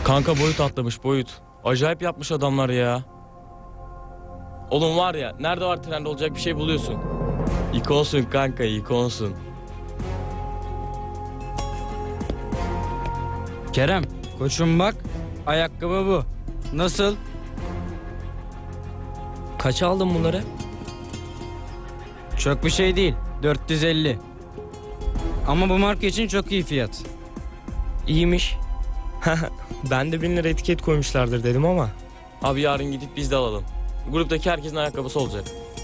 Kanka boyut atlamış boyut. Acayip yapmış adamlar ya. Oğlum var ya, nerede var trende olacak bir şey buluyorsun. İkonsun kanka, ikonsun. Kerem, koçum bak. Ayakkabı bu. Nasıl? Kaça aldın bunları? Çok bir şey değil. 450. Ama bu marka için çok iyi fiyat. İyiymiş. Ben de 1000 lira etiket koymuşlardır dedim ama. Abi yarın gidip biz de alalım. Gruptaki herkesin ayakkabısı olacak.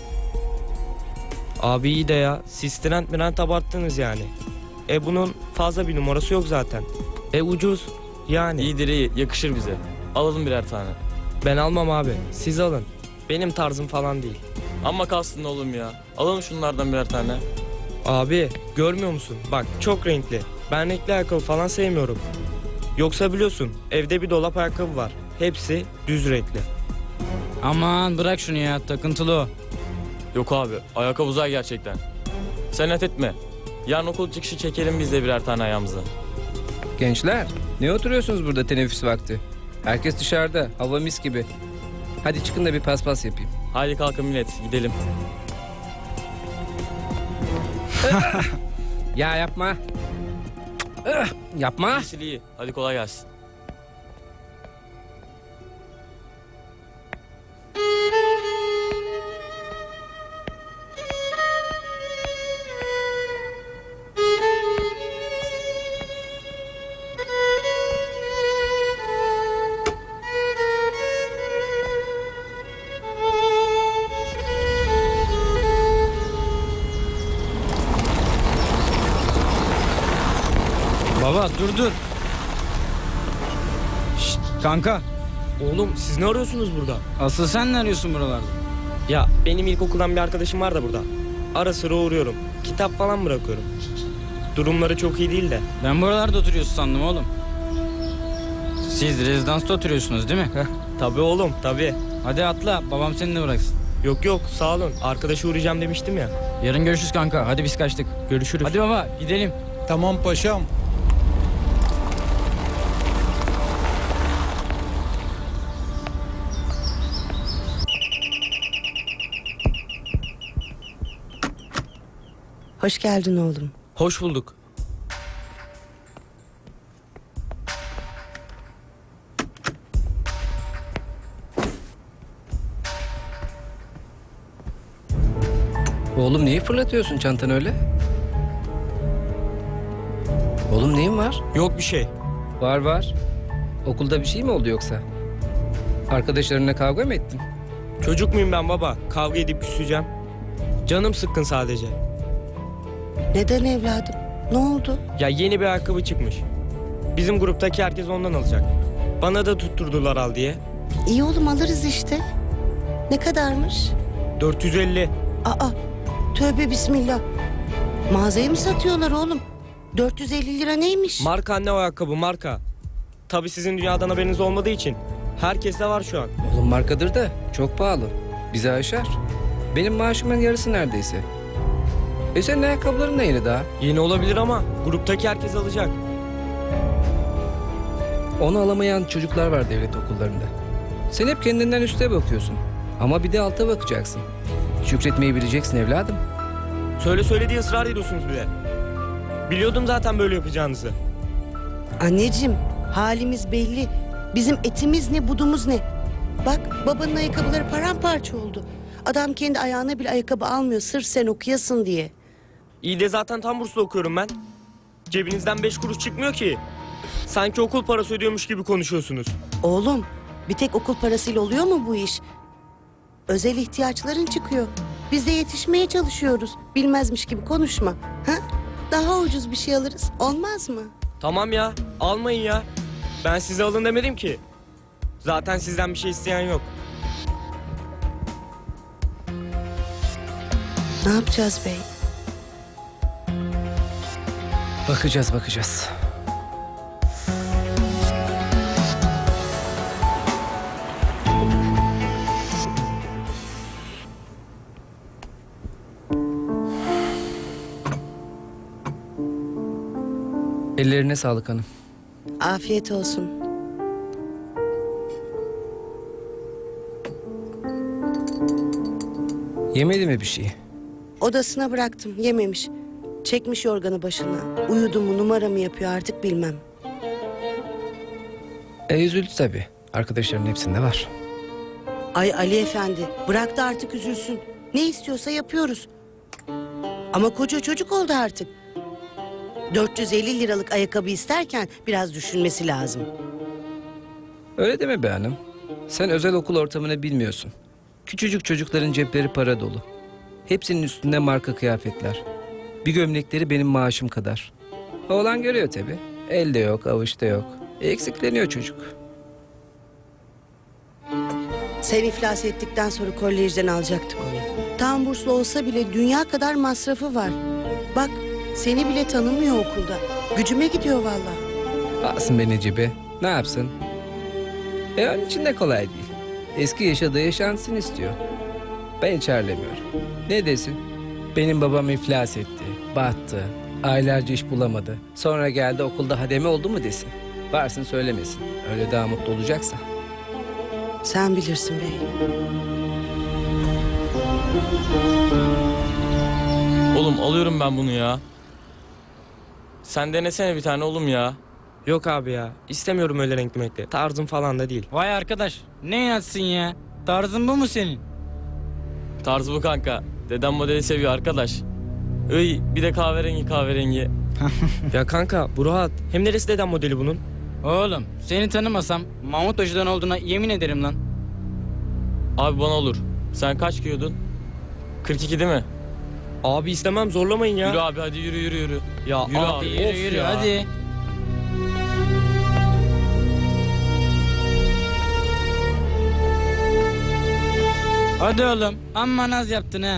Abi iyi de ya. Siz trend abarttınız yani. Bunun fazla bir numarası yok zaten. Ucuz. Yani. İyidir iyi, yakışır bize. Alalım birer tane. Ben almam abi. Siz alın. Benim tarzım falan değil. Amma kalsın oğlum ya. Alalım şunlardan birer tane. Abi görmüyor musun? Bak çok renkli. Ben renkli ayakkabı falan sevmiyorum. Yoksa biliyorsun evde bir dolap ayakkabı var. Hepsi düz renkli. Aman bırak şunu ya, takıntılı o. Yok abi, ayakkabı uzay gerçekten. Sen et etme. Yarın okul çıkışı çekelim biz de birer tane ayağımıza. Gençler, ne oturuyorsunuz burada teneffüs vakti? Herkes dışarıda, hava mis gibi. Hadi çıkın da bir paspas yapayım. Haydi kalkın millet, gidelim. Ya yapma. Yapma. İyisi iyi. Hadi kolay gelsin. Baba dur. Şşt, kanka. Oğlum siz ne arıyorsunuz burada? Asıl sen ne arıyorsun buralarda? Ya benim ilkokuldan bir arkadaşım var da burada. Ara sıra uğruyorum. Kitap falan bırakıyorum. Durumları çok iyi değil de. Ben buralarda oturuyorsun sandım oğlum. Siz rezidansta oturuyorsunuz değil mi? Tabii oğlum tabii. Hadi atla, babam seni de bıraksın. Yok sağ olun. Arkadaşa uğrayacağım demiştim ya. Yarın görüşürüz kanka, hadi biz kaçtık. Görüşürüz. Hadi baba gidelim. Tamam paşam. Hoş geldin oğlum. Hoş bulduk. Oğlum neyi fırlatıyorsun çantanı öyle? Oğlum neyin var? Yok bir şey. Var. Okulda bir şey mi oldu yoksa? Arkadaşlarınla kavga mı ettin? Çocuk muyum ben baba? Kavga edip küseceğim. Canım sıkkın sadece. Neden evladım? Ne oldu? Ya yeni bir ayakkabı çıkmış. Bizim gruptaki herkes ondan alacak. Bana da tutturdular al diye. İyi oğlum alırız işte. Ne kadarmış? 450. Aa, tövbe bismillah. Mağazaya mı satıyorlar oğlum? 450 lira neymiş? Marka anne o ayakkabı marka. Tabii sizin dünyadan haberiniz olmadığı için. Herkeste var şu an. Oğlum markadır da çok pahalı. Bizi aşar. Benim maaşımın yarısı neredeyse. Senin ayakkabıların da yeni daha. Yeni olabilir ama gruptaki herkes alacak. Onu alamayan çocuklar var devlet okullarında. Sen hep kendinden üste bakıyorsun. Ama bir de alta bakacaksın. Şükretmeyi bileceksin evladım. Söyle diye ısrar ediyorsunuz bir de. Biliyordum zaten böyle yapacağınızı. Anneciğim, halimiz belli. Bizim etimiz ne, budumuz ne? Bak, babanın ayakkabıları paramparça oldu. Adam kendi ayağına bile ayakkabı almıyor sırf sen okuyasın diye. İyi de zaten tam burslu okuyorum ben. Cebinizden 5 kuruş çıkmıyor ki. Sanki okul parası ödüyormuş gibi konuşuyorsunuz. Oğlum, bir tek okul parasıyla oluyor mu bu iş? Özel ihtiyaçların çıkıyor. Biz de yetişmeye çalışıyoruz. Bilmezmiş gibi konuşma. Ha? Daha ucuz bir şey alırız. Olmaz mı? Tamam ya, almayın ya. Ben size alın demedim ki. Zaten sizden bir şey isteyen yok. Ne yapacağız bey? Bakacağız. Ellerine sağlık hanım. Afiyet olsun. Yemedi mi bir şey? Odasına bıraktım, yememiş. Çekmiş yorganı başına. Uyudu mu, numara mı yapıyor artık bilmem. Üzüldü tabii. Arkadaşların hepsinde var. Ay Ali Efendi, bırak da artık üzülsün. Ne istiyorsa yapıyoruz. Ama koca çocuk oldu artık. 450 liralık ayakkabı isterken biraz düşünmesi lazım. Öyle deme be hanım. Sen özel okul ortamını bilmiyorsun. Küçücük çocukların cepleri para dolu. Hepsinin üstünde marka kıyafetler. Bir gömlekleri benim maaşım kadar. Oğlan görüyor tabii. Elde yok, avuçta yok. Eksikleniyor çocuk. Sen iflas ettikten sonra kolejden alacaktık onu. Tam burslu olsa bile dünya kadar masrafı var. Bak seni bile tanımıyor okulda. Gücüme gidiyor vallahi. Alsın beni Necibe. Ne yapsın? Onun için de kolay değil. Eski yaşadığı yaşantısını istiyor. Ben hiç harlemiyorum. Ne desin? Benim babam iflas etti, battı, aylarca iş bulamadı. Sonra geldi okulda hademe oldu mu desin. Varsın söylemesin. Öyle daha mutlu olacaksa. Sen bilirsin bey. Oğlum alıyorum ben bunu ya. Sen denesene bir tane oğlum ya. Yok abi ya. İstemiyorum öyle renkli renkli. Tarzım falan da değil. Vay arkadaş, ne inatsın ya? Tarzın bu mu senin? Tarzı bu kanka. Dedem modeli seviyor arkadaş. Bir de kahverengi. Ya kanka bu rahat. Hem neresi deden modeli bunun? Oğlum, seni tanımasam Mahmut Hoca'dan olduğuna yemin ederim lan. Abi bana olur. Sen kaç giyiyordun? 42 değil mi? Abi istemem zorlamayın ya. Yürü abi hadi yürü. Ya Yürü abi abi, of Yürü ya. hadi. Hadi oğlum, amma naz yaptın ha.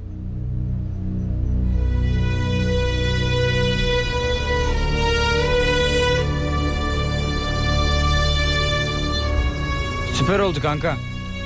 Süper oldu kanka.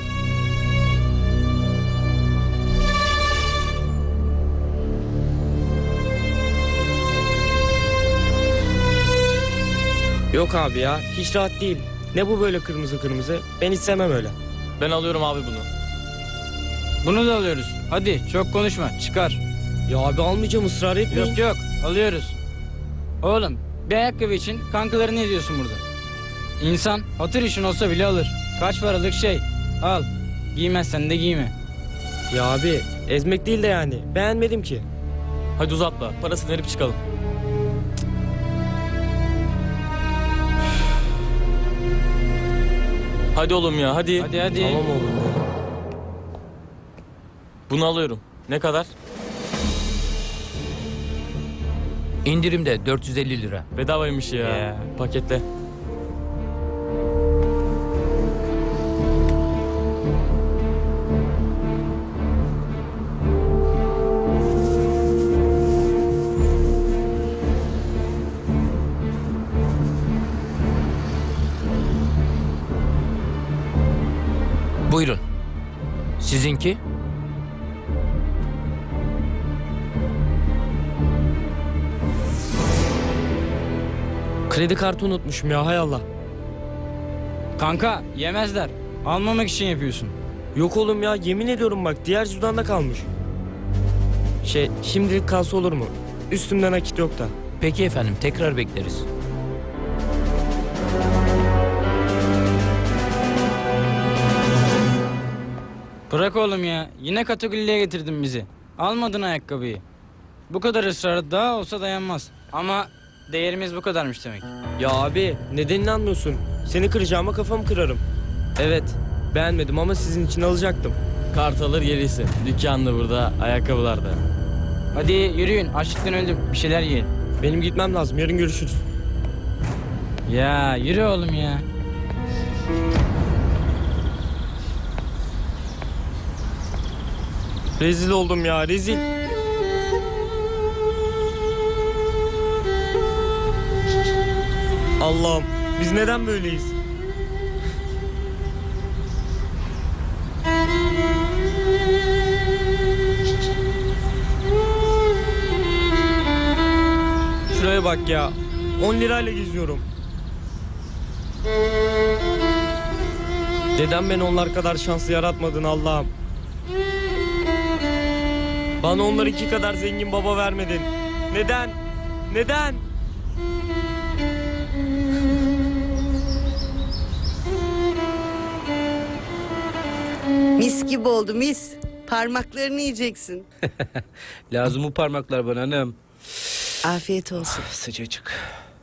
Yok abi ya hiç rahat değil. Ne bu böyle kırmızı kırmızı? Ben hiç sevmem öyle. Ben alıyorum abi bunu. Bunu da alıyoruz. Hadi çok konuşma, çıkar. Ya abi almayacağım ısrar etmeyin. Yok alıyoruz. Oğlum bir ayakkabı için kankaları ne diyorsun burada? İnsan hatır işin olsa bile alır. Kaç paralık şey. Al. Giymezsen de giyme. Ya abi ezmek değil de yani. Beğenmedim ki. Hadi uzatma. Parasını verip çıkalım. Hadi oğlum ya hadi. Hadi. Tamam oğlum ya. Bunu alıyorum. Ne kadar? İndirimde 450 lira. Bedavaymış ya. Ya. Paketle. Buyurun. Sizinki? Kredi kartı unutmuşum ya hay Allah. Kanka yemezler. Almamak için yapıyorsun. Yok oğlum ya yemin ediyorum bak diğer cüzdanda kalmış. Şimdilik kalsa olur mu? Üstümde nakit yok da. Peki efendim, tekrar bekleriz. Bırak oğlum ya. Yine katakulliye getirdin bizi. Almadın ayakkabıyı. Bu kadar ısrar daha olsa dayanmaz. Ama değerimiz bu kadarmış demek. Ya abi neden inanmıyorsun? Seni kıracağıma kafamı kırarım. Evet beğenmedim ama sizin için alacaktım. Kart alır gerisi. Dükkanda burada, ayakkabılarda. Hadi yürüyün. Açlıktan öldüm. Bir şeyler yiyelim. Benim gitmem lazım yarın görüşürüz. Ya yürü oğlum ya. Rezil oldum ya rezil. Allah'ım biz neden böyleyiz? Şuraya bak ya. 10 lirayla geziyorum. Dedem beni onlar kadar şanslı yaratmadın Allah'ım. Bana onlarınki kadar zengin baba vermedin. Neden? Neden? Mis gibi oldu mis. Parmaklarını yiyeceksin. Lazım bu parmaklar bana hanım. Afiyet olsun. Sıcacık.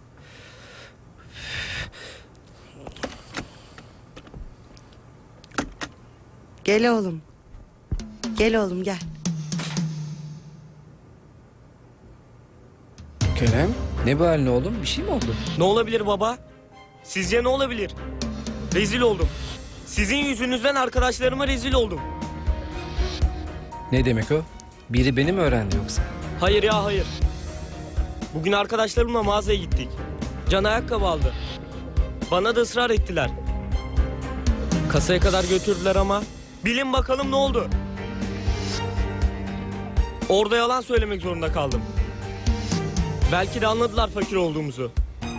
Gel oğlum. Gel oğlum gel. Kerem, ne bu halin oğlum? Bir şey mi oldu? Ne olabilir baba? Sizce ne olabilir? Rezil oldum. Sizin yüzünüzden arkadaşlarıma rezil oldum. Ne demek o? Biri beni mi öğrendi yoksa? Hayır ya hayır. Bugün arkadaşlarımla mağazaya gittik. Can ayakkabı aldı. Bana da ısrar ettiler. Kasaya kadar götürdüler ama bilin bakalım ne oldu? Orada yalan söylemek zorunda kaldım. Belki de anladılar fakir olduğumuzu.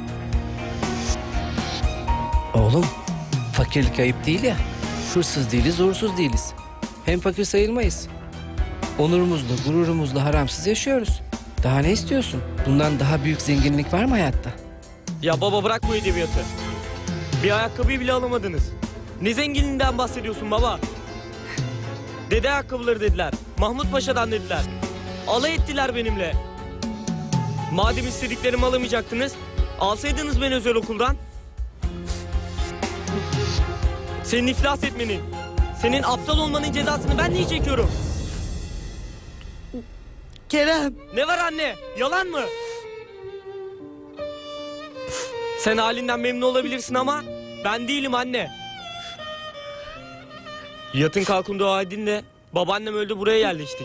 Oğlum, fakirlik ayıp değil ya. Hırsız değiliz, uğursuz değiliz. Hem fakir sayılmayız. Onurumuzla, gururumuzla haramsız yaşıyoruz. Daha ne istiyorsun? Bundan daha büyük zenginlik var mı hayatta? Ya baba bırak bu edebiyatı. Bir ayakkabıyı bile alamadınız. Ne zenginliğinden bahsediyorsun baba? Dede ayakkabıları dediler. Mahmut Paşa'dan dediler. Alay ettiler benimle. Madem istediklerimi alamayacaktınız, alsaydınız beni özel okuldan. Senin iflas etmenin, senin aptal olmanın cezasını ben niye çekiyorum? Kerem. Ne var anne? Yalan mı? Sen halinden memnun olabilirsin ama ben değilim anne. Yatın kalkın dua edin de babaannem öldü buraya yerleştik.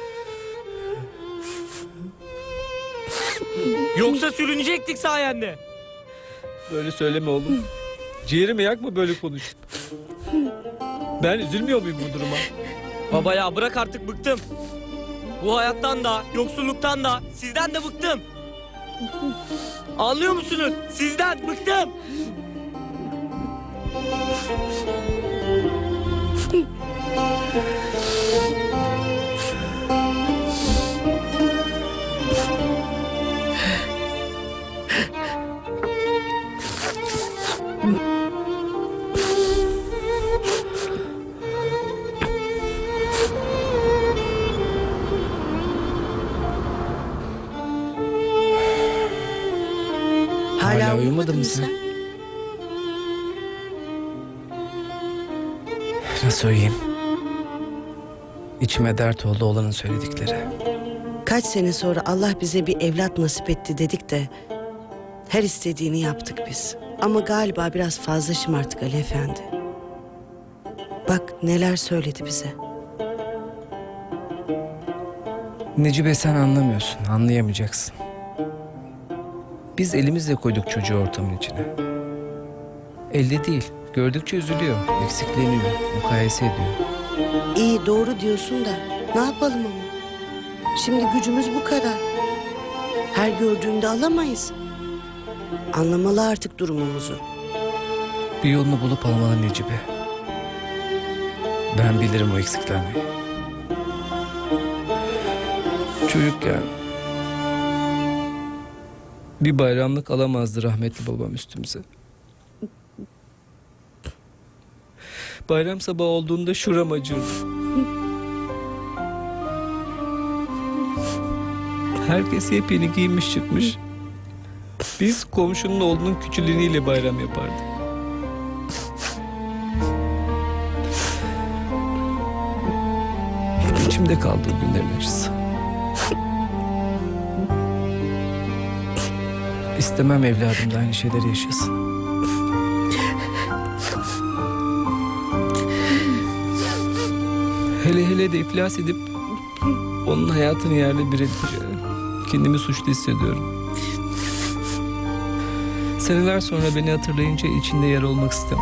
Yoksa sürünecektik sayende. Böyle söyleme oğlum. Ciğerimi yakma böyle konuş. Ben üzülmüyor muyum bu duruma? Baba ya bırak artık bıktım. Bu hayattan da, yoksulluktan da, sizden de bıktım. Anlıyor musunuz? Sizden bıktım. Hala uyumadın mı sen? Nasıl uyuyayım? İçime dert oldu olanın söyledikleri. Kaç sene sonra Allah bize bir evlat nasip etti dedik de her istediğini yaptık biz. Ama galiba biraz fazla şımarttık Ali Efendi. Bak neler söyledi bize. Necibe sen anlamıyorsun, anlayamayacaksın. Biz elimizle koyduk çocuğu ortamın içine. Elde değil, gördükçe üzülüyor, eksikleniyor, mukayese ediyor. İyi doğru diyorsun da ne yapalım ama? Şimdi gücümüz bu kadar. Her gördüğünde alamayız. Anlamalı artık durumumuzu. Bir yolunu bulup almalı Necibe. Ben bilirim o eksiklenmeyi. Çocukken bir bayramlık alamazdı rahmetli babam üstümüze. Bayram sabahı olduğunda şuram acırdı. Herkes yepyeni giymiş çıkmış. Biz komşunun oğlunun küçülüğüyle bayram yapardık. Hep içimde kaldı o günlerin acısı. İstemem evladım da aynı şeyleri yaşasın. Hele de iflas edip onun hayatını yerle bir edince kendimi suçlu hissediyorum. Seneler sonra beni hatırlayınca içinde yer olmak istemem.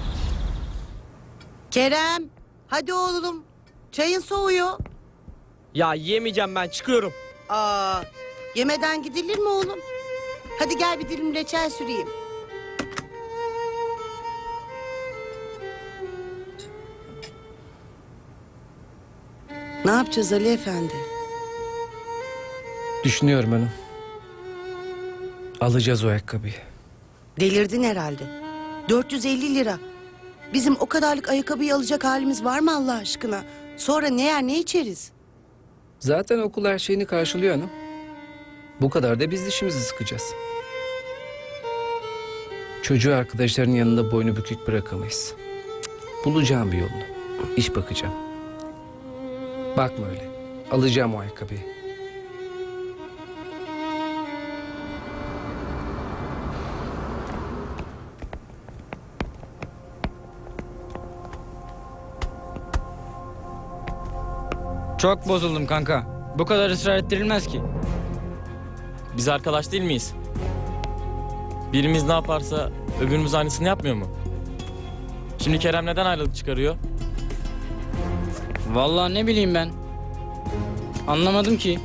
Kerem, hadi oğlum. Çayın soğuyor. Ya yiyemeyeceğim ben, çıkıyorum. Aa, yemeden gidilir mi oğlum? Hadi gel bir dilim reçel süreyim. Ne yapacağız Ali Efendi? Düşünüyorum hanım. Alacağız o ayakkabıyı. Delirdin herhalde. 450 lira. Bizim o kadarlık ayakkabıyı alacak halimiz var mı Allah aşkına? Sonra ne yer ne içeriz? Zaten okul her şeyini karşılıyor hanım. Bu kadar da biz dişimizi sıkacağız. Çocuğu arkadaşlarının yanında boynu bükük bırakamayız. Cık, bulacağım bir yolunu. İş bakacağım. Bakma öyle. Alacağım o ayakkabıyı. Çok bozuldum kanka. Bu kadar ısrar ettirilmez ki. Biz arkadaş değil miyiz? Birimiz ne yaparsa öbürümüz aynısını yapmıyor mu? Şimdi Kerem neden ayrılık çıkarıyor? Vallahi ne bileyim ben. Anlamadım ki.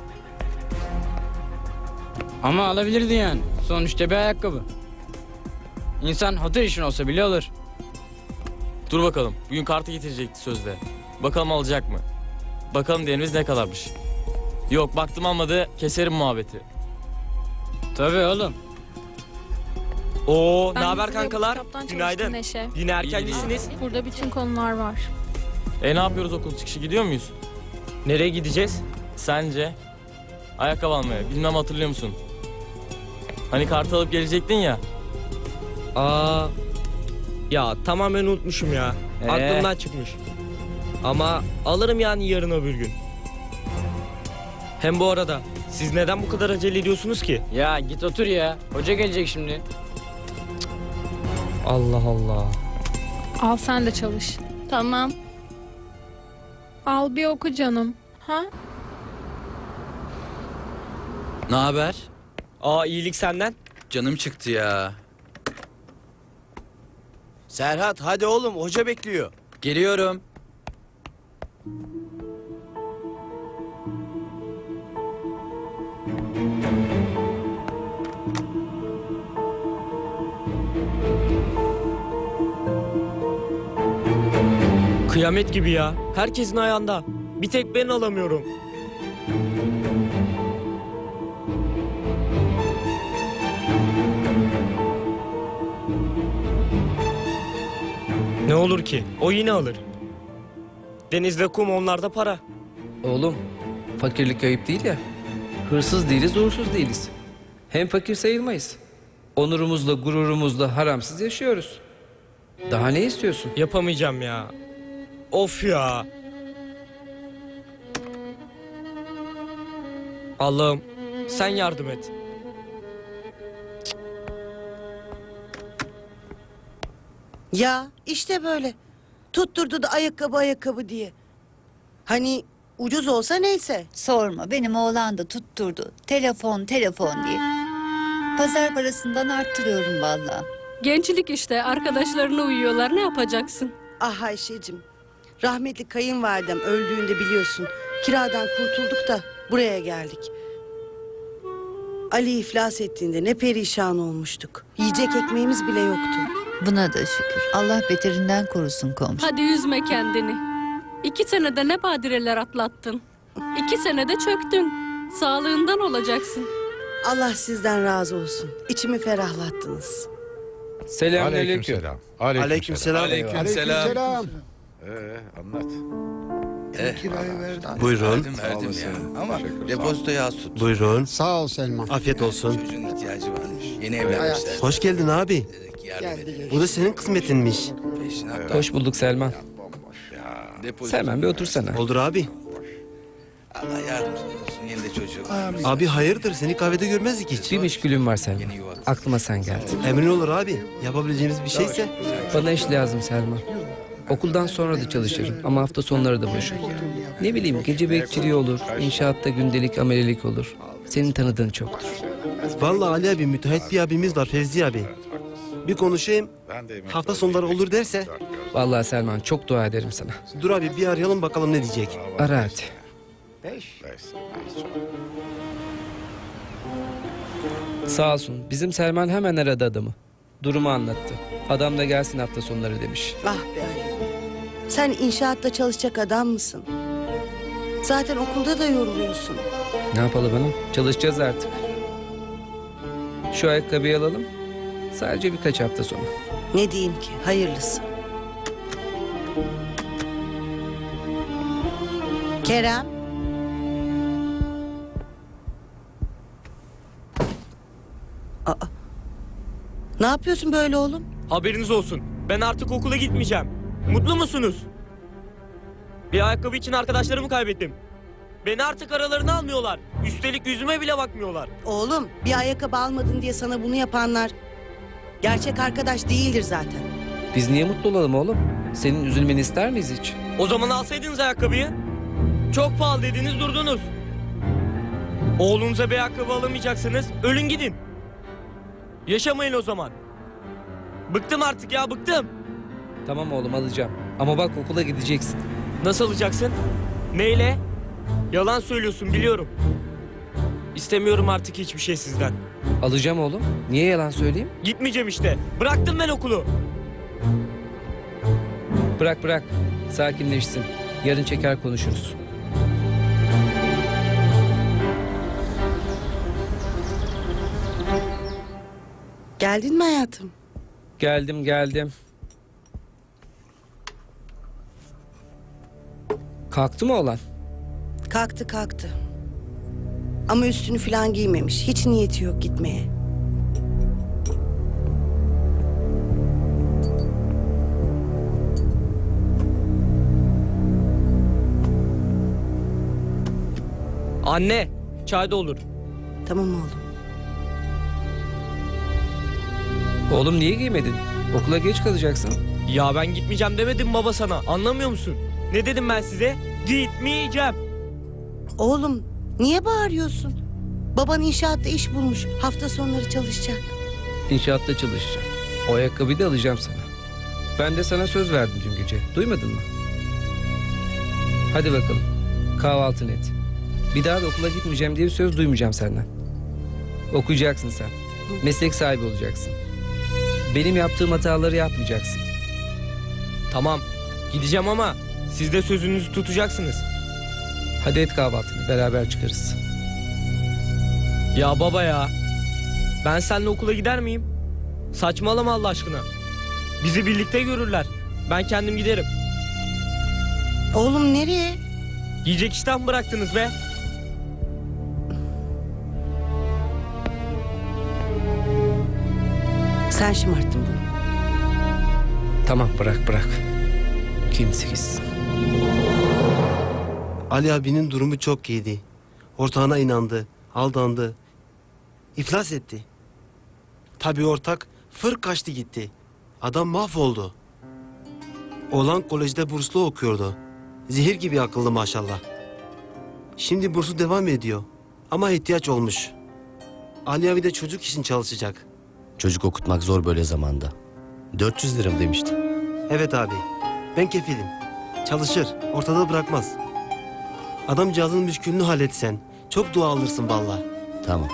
Ama alabilirdi yani. Sonuçta bir ayakkabı. İnsan hatır işin olsa bile alır. Dur bakalım. Bugün kartı getirecekti sözde. Bakalım alacak mı? Bakalım değerimiz ne kadarmış. Yok baktım almadı, keserim muhabbeti. Tabii oğlum. Oo, Ben ne haber lisede bu kankalar? kitaptan çalıştım Günaydın. Neşe. Yine erkencisiniz. Burada bütün konular var. Ne yapıyoruz okul çıkışı gidiyor muyuz? Nereye gideceğiz? Sence? Ayakkabı almaya. Bilmem hatırlıyor musun? Hani kartı alıp gelecektin ya. Aa, ya tamamen unutmuşum ya. Aklımdan çıkmış. Ama alırım yani yarın öbür gün. Hem bu arada siz neden bu kadar acele ediyorsunuz ki? Ya git otur ya. Hoca gelecek şimdi. Allah Allah. Al sen de çalış. Tamam. Al bir oku canım. Ha? Ne haber? Aa, iyilik senden. Canım çıktı ya. Serhat hadi oğlum hoca bekliyor. Geliyorum. Kıyamet gibi ya. Herkesin ayağında. Bir tek ben alamıyorum. Ne olur ki? O yine alır. Denizde kum, onlarda para. Oğlum, fakirlik ayıp değil ya. Hırsız değiliz, uğursuz değiliz. Hem fakir sayılmayız. Onurumuzla, gururumuzla haramsız yaşıyoruz. Daha ne istiyorsun? Yapamayacağım ya. Of ya. Allah'ım sen yardım et. Ya işte böyle. Tutturdu da ayakkabı diye. Hani ucuz olsa neyse. Sorma, benim oğlan da tutturdu. Telefon diye. Pazar parasından arttırıyorum vallahi. Gençlik işte, arkadaşlarına uyuyorlar, ne yapacaksın? Ah Ayşe'cim. Rahmetli kayınvalidem öldüğünde biliyorsun. Kiradan kurtulduk da buraya geldik. Ali iflas ettiğinde ne perişan olmuştuk. Yiyecek ekmeğimiz bile yoktu. Buna da şükür. Allah beterinden korusun komşu. Hadi üzme kendini. 2 senede ne badireler atlattın. 2 senede çöktün. Sağlığından olacaksın. Allah sizden razı olsun. İçimi ferahlattınız. Selamünaleyküm. Aleykümselam. Aleykümselam. Anlat. Buyurun. Verdim ya. Ama depozitoyu az tut. Buyurun. Sağ ol Selman. Afiyet olsun. Çocuğun ihtiyacı varmış. Yeni evlenmişler. Hoş geldin abi. Dedik yardım edelim. Bu da senin kısmetinmiş. Peşine hatta Hoş bulduk Selman. depozito- Selman bir otursana. Olur abi. Allah yardımcın olsun. Yeni de çocuk. Abi hayırdır seni kahvede görmezdik hiç. Bir müşkülüm var Selman. Aklıma sen geldin. Emrin olur abi. Yapabileceğimiz bir şeyse. Bana iş lazım Selman. Okuldan sonra da çalışırım ama hafta sonları da boşum. Ne bileyim gece bekçiliği olur, inşaatta gündelik amelelik olur. Senin tanıdığın çoktur. Vallahi Ali abi müteahhit bir abimiz var Fevzi abi. Bir konuşayım. Hafta sonları olur derse. Vallahi Selman çok dua ederim sana. Dur abi bir arayalım bakalım ne diyecek. Ara hadi. Sağ olsun. Bizim Selman hemen aradı adamı. Durumu anlattı. Adam da gelsin hafta sonları demiş. Ah be Ali. Sen inşaatta çalışacak adam mısın? Zaten okulda da yoruluyorsun. Ne yapalım hanım? Çalışacağız artık. Şu ayakkabıyı alalım. Sadece birkaç hafta sonra. Ne diyeyim ki? Hayırlısı. Kerem. Aa. Ne yapıyorsun böyle oğlum? Haberiniz olsun. Ben artık okula gitmeyeceğim. Mutlu musunuz? Bir ayakkabı için arkadaşlarımı kaybettim. Beni artık aralarına almıyorlar. Üstelik yüzüme bile bakmıyorlar. Oğlum bir ayakkabı almadın diye sana bunu yapanlar gerçek arkadaş değildir zaten. Biz niye mutlu olalım oğlum? Senin üzülmeni ister miyiz hiç? O zaman alsaydınız ayakkabıyı. Çok pahalı dediniz durdunuz. Oğlunuza bir ayakkabı alamayacaksınız. Ölün gidin. Yaşamayın o zaman. Bıktım artık ya, bıktım. Tamam oğlum, alacağım. Ama bak, okula gideceksin. Nasıl alacaksın? Neyle? Yalan söylüyorsun biliyorum. İstemiyorum artık hiçbir şey sizden. Alacağım oğlum. Niye yalan söyleyeyim? Gitmeyeceğim işte. Bıraktım ben okulu. Bırak bırak. Sakinleşsin. Yarın çeker konuşuruz. Geldin mi hayatım? Geldim. Kalktı mı oğlan? Kalktı. Ama üstünü falan giymemiş. Hiç niyeti yok gitmeye. Anne, çay da olur. Tamam oğlum. Oğlum niye giymedin? Okula geç kalacaksın. Ya ben gitmeyeceğim demedim baba sana. Anlamıyor musun? Ne dedim ben size? Gitmeyeceğim. Oğlum niye bağırıyorsun? Baban inşaatta iş bulmuş. Hafta sonları çalışacak. İnşaatta çalışacağım. O ayakkabıyı da alacağım sana. Ben de sana söz verdim dün gece. Duymadın mı? Hadi bakalım. Kahvaltını et. Bir daha da okula gitmeyeceğim diye bir söz duymayacağım senden. Okuyacaksın sen. Meslek sahibi olacaksın. Benim yaptığım hataları yapmayacaksın. Tamam, gideceğim ama siz de sözünüzü tutacaksınız. Hadi et kahvaltını, beraber çıkarız. Ya baba ya, ben seninle okula gider miyim? Saçmalama Allah aşkına. Bizi birlikte görürler. Ben kendim giderim. Oğlum nereye? Yiyecek iştah mı bıraktınız be? Sen şımarttın bunu. Tamam, bırak. Kimse gitsin. Ali abinin durumu çok iyiydi. Ortağına inandı, aldandı. İflas etti. Tabii ortak fır kaçtı gitti. Adam mahvoldu. Oğlan kolejde burslu okuyordu. Zehir gibi akıllı maşallah. Şimdi bursu devam ediyor. Ama ihtiyaç olmuş. Ali abi de çocuk için çalışacak. Çocuk okutmak zor böyle zamanda. 400 lira mı demiştin? Evet abi. Ben kefilim. Çalışır. Ortada bırakmaz. Adamcağızın müşkülünü halletsen. Çok dua alırsın vallahi. Tamam.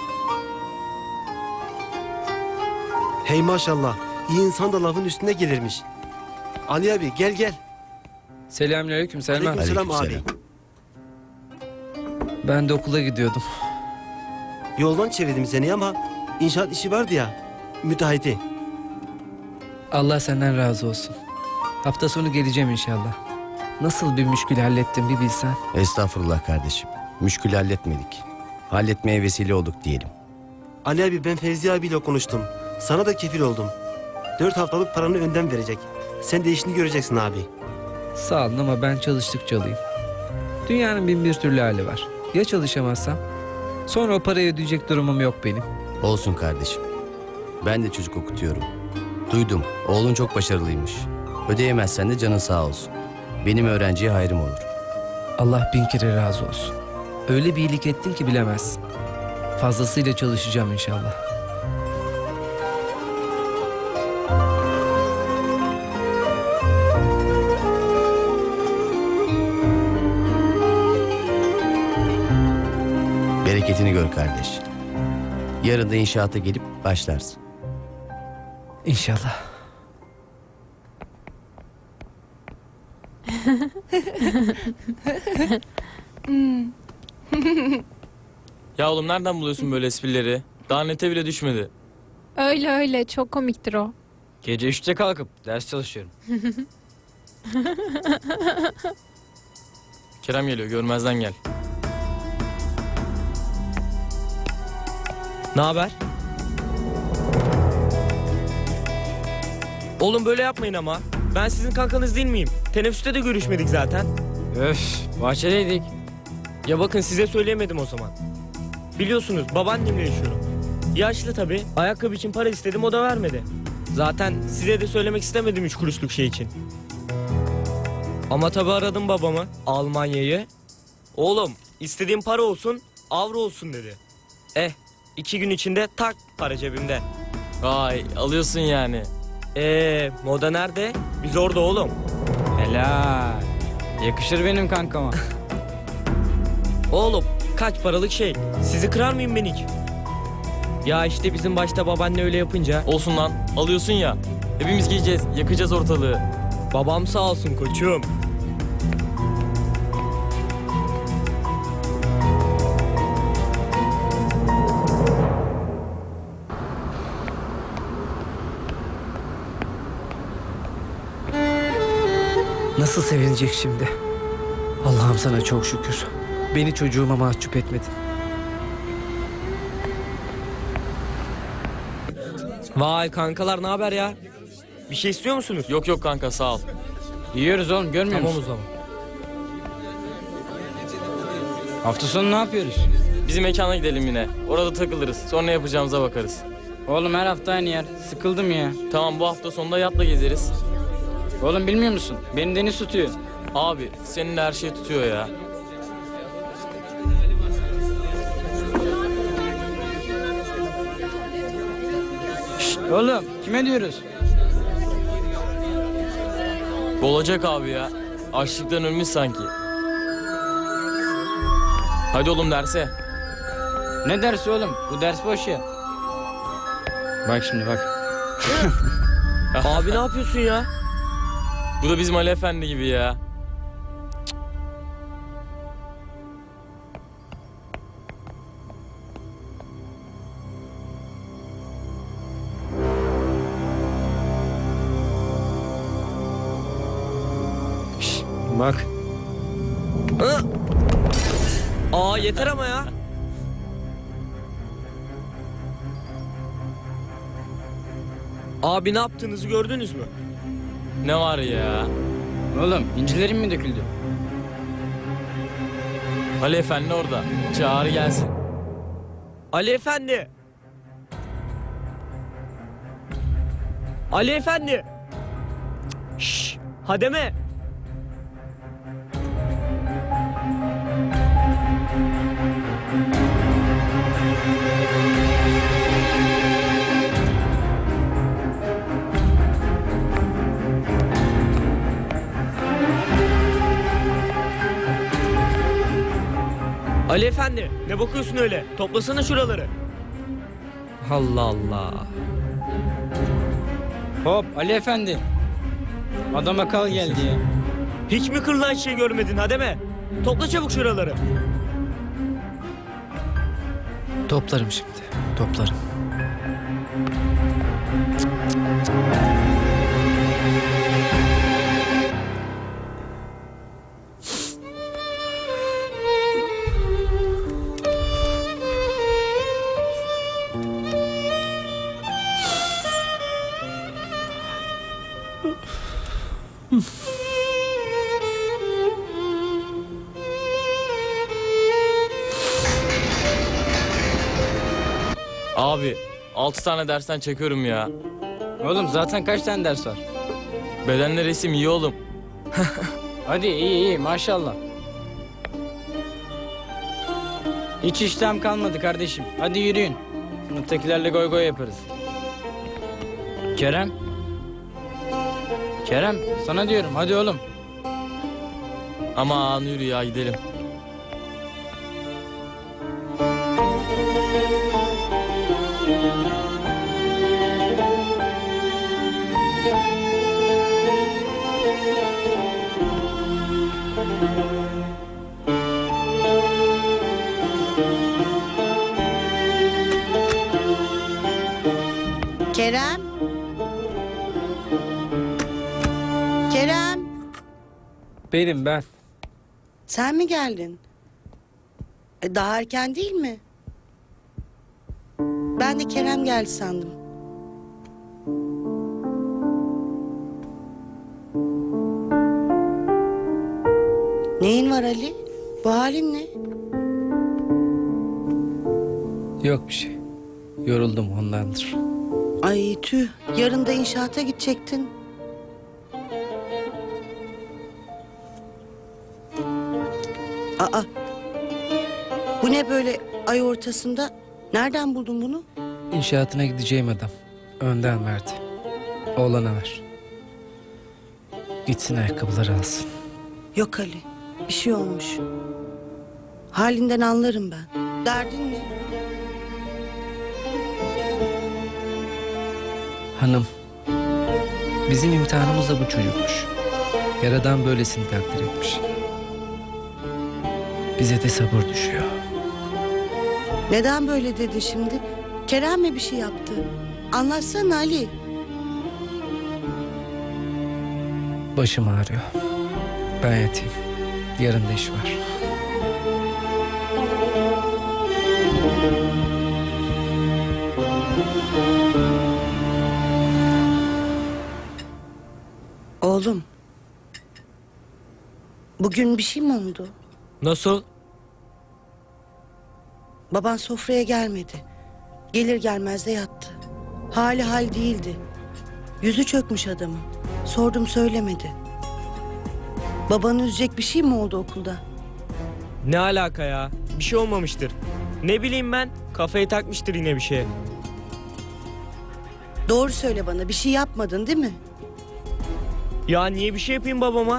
Hey maşallah. İyi insan da lafın üstüne gelirmiş. Ali abi gel. Selamünaleyküm Selman. Aleykümselam abi. Aleykümselam. Ben de okula gidiyordum. Yoldan çevirdim seni ama inşaat işi vardı ya. Müteahhiti. Allah senden razı olsun. Hafta sonu geleceğim inşallah. Nasıl bir müşkül hallettim bir bilsen. Estağfurullah kardeşim. Müşkül halletmedik. Halletmeye vesile olduk diyelim. Ali abi ben Fevzi abiyle konuştum. Sana da kefil oldum. 4 haftalık paranı önden verecek. Sen de işini göreceksin abi. Sağ olun ama ben çalıştıkça alayım. Dünyanın bin bir türlü hali var. Ya çalışamazsam? Sonra o parayı ödeyecek durumum yok benim. Olsun kardeşim. Ben de çocuk okutuyorum. Duydum. Oğlun çok başarılıymış. Ödeyemezsen de canın sağ olsun. Benim öğrenciye hayrım olur. Allah bin kere razı olsun. Öyle bir iyilik ettin ki bilemezsin. Fazlasıyla çalışacağım inşallah. bereketini gör kardeş. Yarın da inşaata gelip başlarsın. İnşallah. Ya oğlum nereden buluyorsun böyle esprileri? Daha nete bile düşmedi. Öyle öyle çok komiktir o. Gece 3'te kalkıp ders çalışıyorum. Kerem geliyor, görmezden gel. Ne haber? Oğlum böyle yapmayın ama. Ben sizin kankanız değil miyim? Teneffüste de görüşmedik zaten. Öf, bahçedeydik. Ya bakın size söyleyemedim o zaman. Biliyorsunuz babaannemle yaşıyorum. Yaşlı tabii. Ayakkabı için para istedim, o da vermedi. Zaten size de söylemek istemedim 3 kuruşluk şey için. Ama tabii aradım babamı, Almanya'yı. Oğlum istediğim para olsun, avro olsun dedi. 2 gün içinde tak para cebimde. Vay, alıyorsun yani. Moda nerede? Biz orada oğlum. Helal. Yakışır benim kankama. Oğlum kaç paralık şey? Sizi kırar mıyım ben hiç? Ya işte bizim başta babaanne öyle yapınca. Olsun lan, alıyorsun ya. Hepimiz giyeceğiz, yakacağız ortalığı. Babam sağ olsun koçum. Nasıl sevinecek şimdi? Allah'ım sana çok şükür. Beni çocuğuma mahcup etmedin. Vay kankalar, ne haber ya? Bir şey istiyor musunuz? Yok yok kanka, sağ ol. Yiyoruz oğlum, görmüyor Tamam o musun? zaman. Hafta sonu ne yapıyoruz? Bizim mekana gidelim yine. Orada takılırız. Sonra yapacağımıza bakarız. Oğlum her hafta aynı yer. Sıkıldım ya. Tamam, bu hafta sonunda yatla gezeriz. Oğlum bilmiyor musun? Beni deniz tutuyor. Abi senin de her şey tutuyor ya. Şşt, oğlum kime diyoruz? Olacak abi ya. Açlıktan ölmüş sanki. Hadi oğlum derse. Ne dersi oğlum? Bu ders boş ya. Bak şimdi bak. Abi ne yapıyorsun ya? Bu da bizim Ali Efendi gibi ya. Şşt, bak. Yeter ama ya. Abi ne yaptığınızı gördünüz mü? Ne var ya? Oğlum incilerin mi döküldü? Ali Efendi orada. Çağır gelsin. Ali Efendi. Ali Efendi. Şşş, Hademe. Ali Efendi, ne bakıyorsun öyle? Toplasana şuraları. Allah Allah. Hop Ali Efendi. Adam akal geldi ya. Hiç mi kırılan şey görmedin Hademe? Topla çabuk şuraları. Toplarım şimdi. Toplarım. Abi 6 tane dersten çekiyorum ya. Oğlum zaten kaç tane ders var? Bedenle resim iyi oğlum. Hadi iyi maşallah. Hiç iştahım kalmadı kardeşim. Hadi yürüyün. Sınıftakilerle goy goy yaparız. Kerem. Kerem sana diyorum hadi oğlum. Aman yürü ya, gidelim. Benim ben. Sen mi geldin? Daha erken değil mi? Ben de Kerem geldi sandım. Neyin var Ali? Bu halin ne? Yok bir şey. Yoruldum ondandır. Ay tüh, yarın da inşaata gidecektin. Aa, bu ne böyle ay ortasında? Nereden buldun bunu? İnşaatına gideceğim adam. Önden verdi. Oğlana ver. Gitsin ayakkabıları alsın. Yok Ali, bir şey olmuş. Halinden anlarım ben. Derdin ne? Hanım, bizim imtihanımız da bu çocukmuş. Yaradan böylesini takdir etmiş. Bize de sabır düşüyor. Neden böyle dedi şimdi? Kerem mi bir şey yaptı? Anlatsana Ali. Başım ağrıyor. Ben yatayım. Yarın da iş var. Oğlum. Bugün bir şey mi oldu? Nasıl? Baban sofraya gelmedi. Gelir gelmez de yattı. Hali hal değildi. Yüzü çökmüş adamın. Sordum söylemedi. Babanı üzecek bir şey mi oldu okulda? Ne alaka ya? Bir şey olmamıştır. Ne bileyim ben, kafayı takmıştır yine bir şeye. Doğru söyle bana, bir şey yapmadın değil mi? Ya niye bir şey yapayım babama?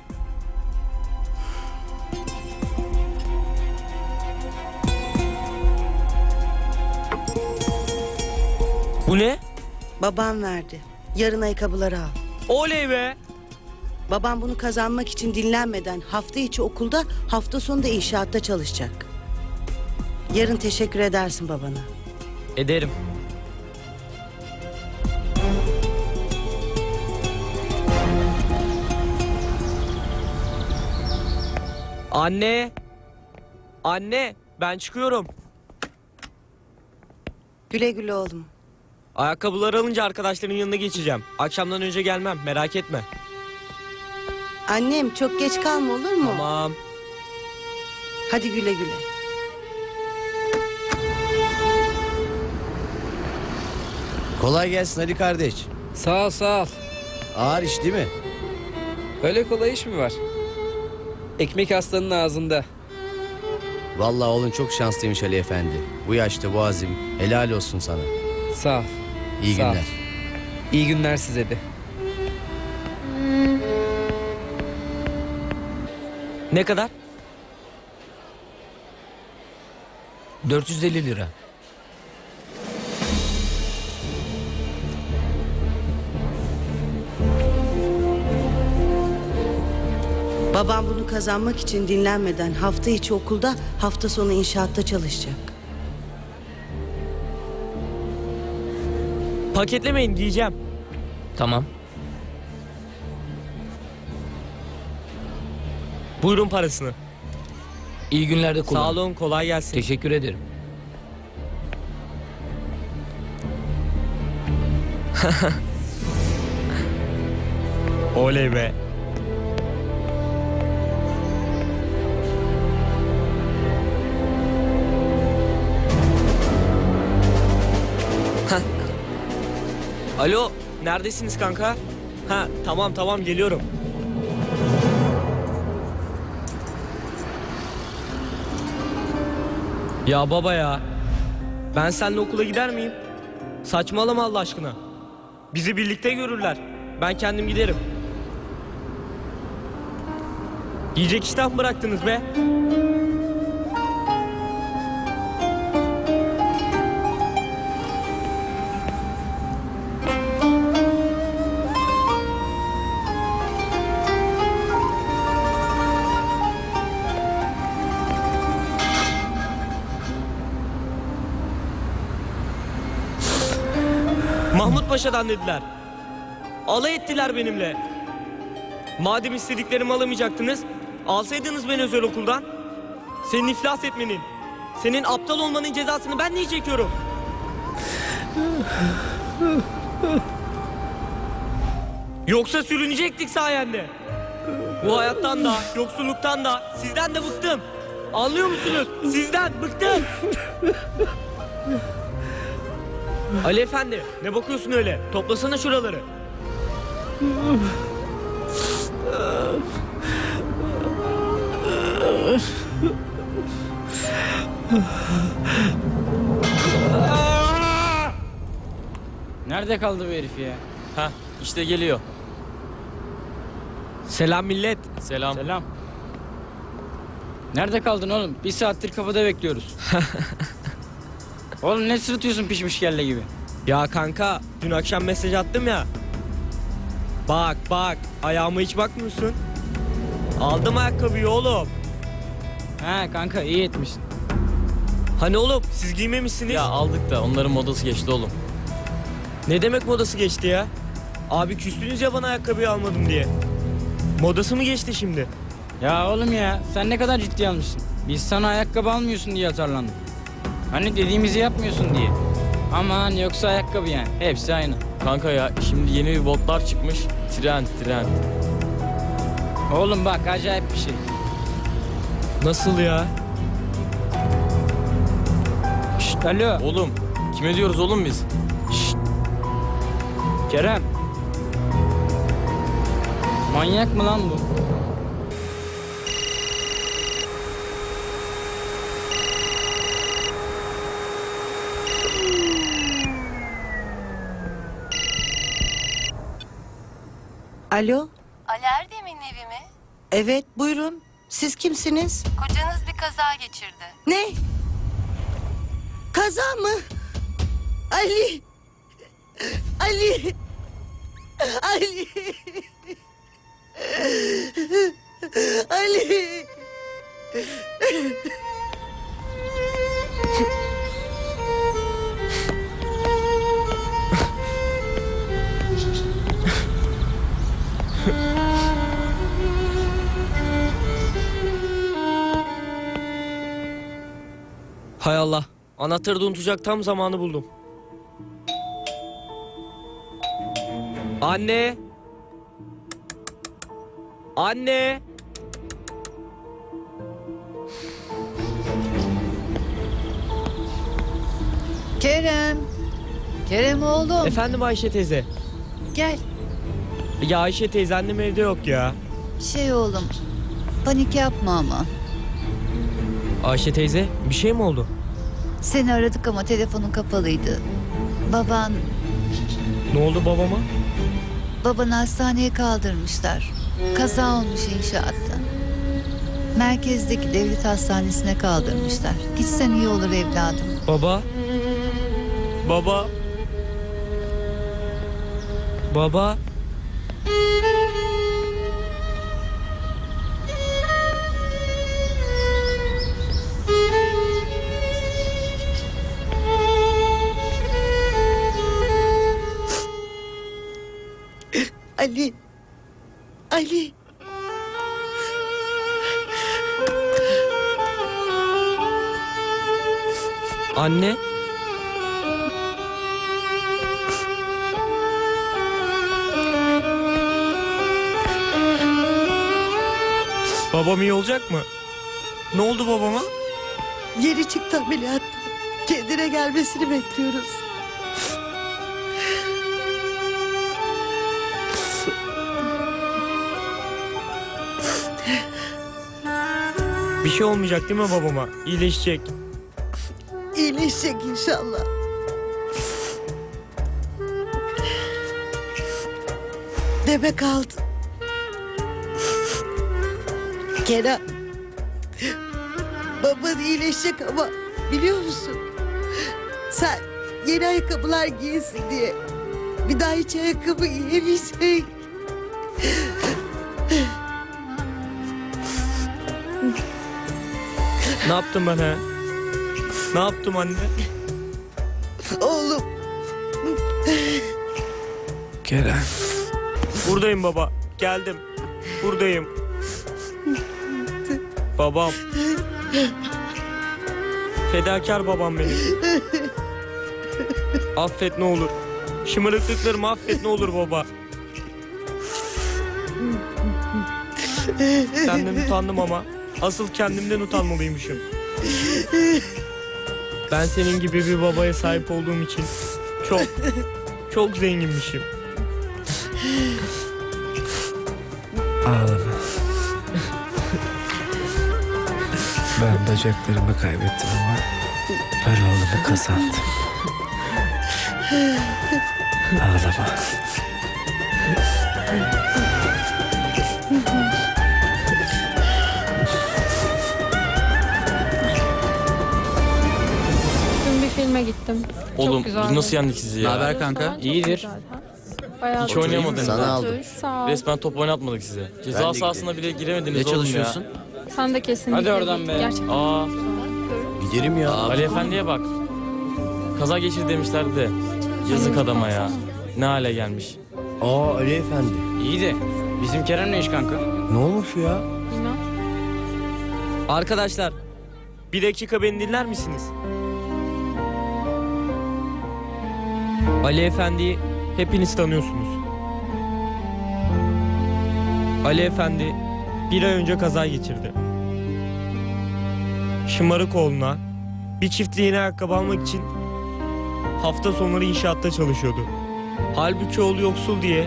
Bu ne? Babam verdi. Yarın ayakkabıları al. Oley be! Babam bunu kazanmak için dinlenmeden hafta içi okulda, hafta sonu da inşaatta çalışacak. Yarın teşekkür edersin babana. Ederim. Anne! Anne! Ben çıkıyorum. Güle güle oğlum. Ayakkabıları alınca arkadaşların yanına geçeceğim. Akşamdan önce gelmem, merak etme. Annem çok geç kalma olur mu? Tamam. Hadi güle güle. Kolay gelsin Ali kardeş. Sağ ol sağ ol. Ağır iş değil mi? Öyle kolay iş mi var? Ekmek aslanın ağzında. Vallahi oğlun çok şanslıymış Ali Efendi. Bu yaşta bu azim. Helal olsun sana. Sağ ol. İyi Sağ ol. günler. İyi günler size de. Ne kadar? 450 lira. Babam bunu kazanmak için dinlenmeden hafta içi okulda, hafta sonu inşaatta çalışacak. Paketlemeyin diyeceğim. Tamam. Buyurun parasını. İyi günlerde kullan. Sağ olun, kolay gelsin. Teşekkür ederim. Oley be. Alo, neredesiniz kanka? Ha, tamam geliyorum. Ya baba ya. Ben seninle okula gider miyim? Saçmalama Allah aşkına. Bizi birlikte görürler. Ben kendim giderim. Yiyecek iştah bıraktınız be. Mahmut Paşa'dan dediler. Alay ettiler benimle. Madem istediklerimi alamayacaktınız, alsaydınız beni özel okuldan. Senin iflas etmenin, senin aptal olmanın cezasını ben niye çekiyorum? Yoksa sürünecektik sayende. Bu hayattan da, yoksulluktan da, sizden de bıktım. Anlıyor musunuz? Sizden bıktım. Ali Efendi, ne bakıyorsun öyle? Toplasana şuraları. Nerede kaldı bu herif ya? Heh, işte geliyor. Selam millet. Selam. Selam. Nerede kaldın oğlum? Bir saattir kapıda bekliyoruz. Oğlum ne sırıtıyorsun pişmiş kelle gibi? Ya kanka, dün akşam mesaj attım ya. Bak, ayağıma hiç bakmıyorsun. Aldım ayakkabıyı oğlum. He kanka iyi etmişsin. Hani oğlum, siz giymemişsiniz. Ya aldık da onların modası geçti oğlum. Ne demek modası geçti ya? Abi küstünüz ya bana ayakkabıyı almadım diye. Modası mı geçti şimdi? Ya oğlum ya sen ne kadar ciddi almışsın. Biz sana ayakkabı almıyorsun diye atarlandık. Hani dediğimizi yapmıyorsun diye. Aman yoksa ayakkabı yani. Hepsi aynı. Kanka ya şimdi yeni bir botlar çıkmış. Trend. Oğlum bak acayip bir şey. Nasıl ya? Şşt alo. Oğlum kime diyoruz oğlum biz? Şşt. Kerem. Manyak mı lan bu? Alo? Ali Erdem'in evi mi? Evet, buyurun. Siz kimsiniz? Kocanız bir kaza geçirdi. Ne? Kaza mı? Ali! Ali! Ali! Ali! Hay Allah, anahtarı da unutacak tam zamanı buldum. Anne! Anne! Kerem. Kerem oğlum. Efendim Ayşe teyze. Gel. Ya Ayşe teyze, annem evde yok ya. Şey oğlum. Panik yapma ama. Ayşe teyze, bir şey mi oldu? Seni aradık ama telefonun kapalıydı. Baban, Ne oldu babama? babanı hastaneye kaldırmışlar. Kaza olmuş inşaatta. Merkezdeki devlet hastanesine kaldırmışlar. Gitsen iyi olur evladım. Baba? Baba? Baba? Ali! Ali! Anne? Babam iyi olacak mı? Ne oldu babama? Yeni çıktı ameliyattan. Kendine gelmesini bekliyoruz. Bir şey olmayacak değil mi babama? İyileşecek. İyileşecek inşallah. Demek aldı. Kerem. Baban iyileşecek ama biliyor musun? Sen yeni ayakkabılar giyesin diye bir daha hiç ayakkabı giyemeyecek. Ne yaptım ben ha? Ne yaptım anne? Oğlum. Kerem. Buradayım baba. Geldim. Buradayım. Babam. Fedakar babam benim. Affet ne olur. Şımarıklıklarımı affet ne olur baba. Senden utandım ama asıl kendimden utanmalıymışım. Ben senin gibi bir babaya sahip olduğum için çok zenginmişim. Ağlama. Ben bacaklarımı kaybettim ama paralarımı kazandım. Ağlama. Dün bir filme gittim. Oğlum Çok güzeldi. biz nasıl yendik sizi ya? Naber kanka? İyidir. Bayağı Hiç oynayamadınız. Sana aldım. Sağ ol. Resmen top oynatmadık size. Ceza Ben de sahasına bile giremediniz Ne oğlum çalışıyorsun? Sen de kesinlikle. Hadi oradan git. be. Gerçekten. ya. Aa, Giderim ya. Ali Efendi'ye bak. Kaza demişlerdi de. Yazık adama ya. Ne hale gelmiş. Aa Ali Efendi. İyi de bizim Kerem ne iş kanka? Ne olmuş ya? Bilmem. Arkadaşlar, bir dakika beni dinler misiniz? Ali Efendi'yi hepiniz tanıyorsunuz. Ali Efendi bir ay önce kaza geçirdi. Şımarık oğluna bir çift yeni ayakkabı almak için hafta sonları inşaatta çalışıyordu. Halbuki oğlu yoksul diye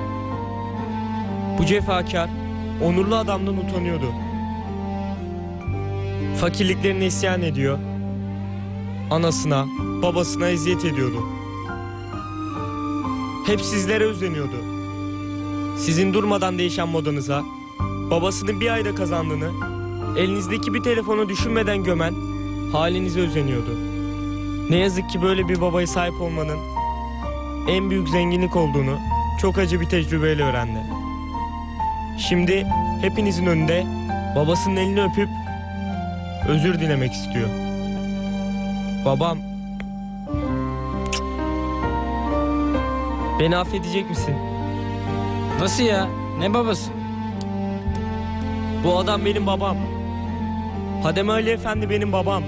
bu cefakar, onurlu adamdan utanıyordu. Fakirliklerine isyan ediyor. Anasına, babasına eziyet ediyordu. Hep sizlere özeniyordu. Sizin durmadan değişen modanıza, babasının bir ayda kazandığını, elinizdeki bir telefonu düşünmeden gömen halinize özeniyordu. Ne yazık ki böyle bir babaya sahip olmanın en büyük zenginlik olduğunu çok acı bir tecrübeyle öğrendi. Şimdi hepinizin önünde babasının elini öpüp özür dilemek istiyor. Babam, beni affedecek misin? Nasıl ya? Ne babası? Bu adam benim babam. Hademe Ali Efendi benim babam.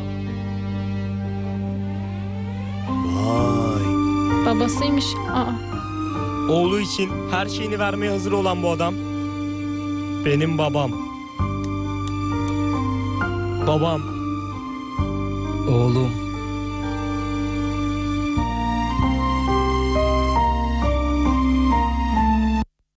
Vay. Babasıymış. Aa. Oğlu için her şeyini vermeye hazır olan bu adam benim babam. Babam. Oğlum.